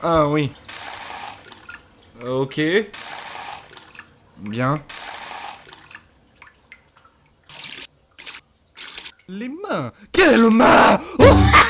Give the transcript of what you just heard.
Ah oui. Ok. Bien. Les mains. Quelles mains? Oh